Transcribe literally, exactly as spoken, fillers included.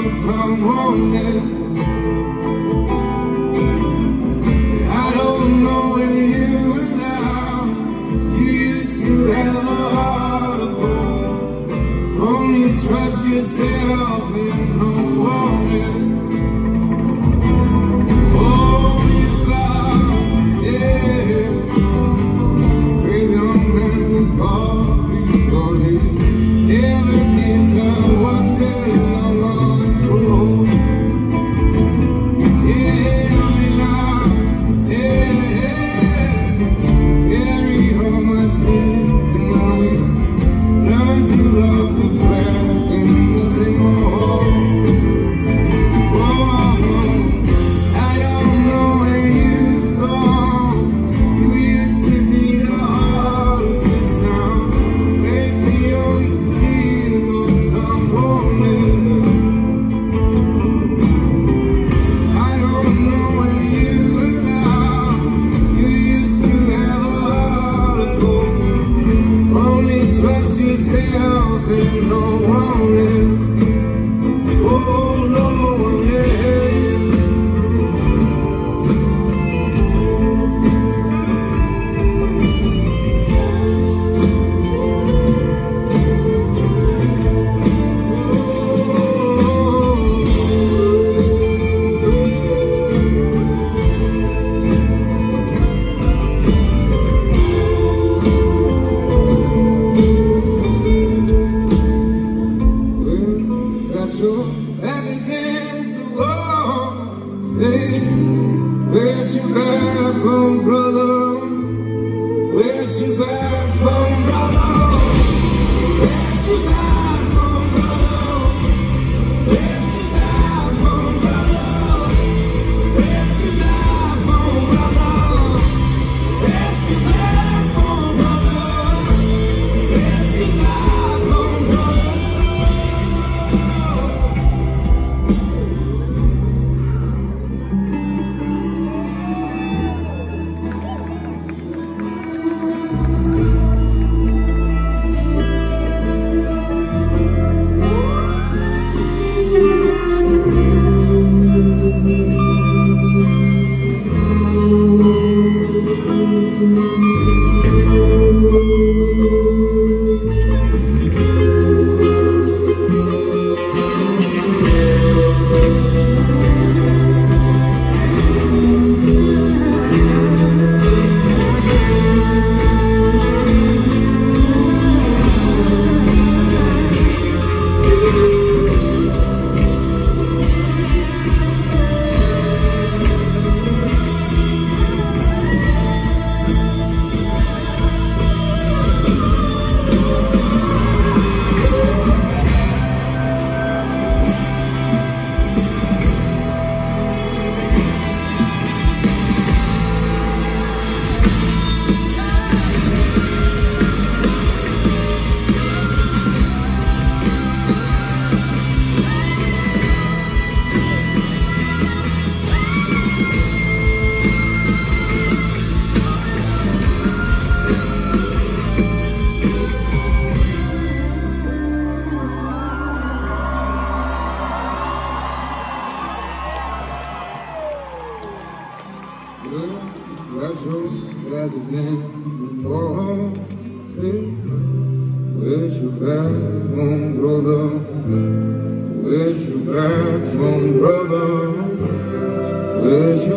morning. I don't know whether you and now, you used to have a heart of gold. Only trust yourself in the morning. Oh, you found, yeah, great young men will fall before they never get to watch their young ones grow. Yeah, I mean now, yeah, carry all my sins and now we learn to love the flag and nothing more. Trust yourself and no one else. Oh, no one else. Back against the wall, say, where's your backbone, brother? Where's your backbone, brother? Where's your backbone, brother? Where's your backbone, brother? Where's your backbone, brother? Where's your backbone, brother? Where's your backbone, brother? That's your glad to dance and go home. Say, where's your backbone, brother? Where's your backbone, brother? Where's your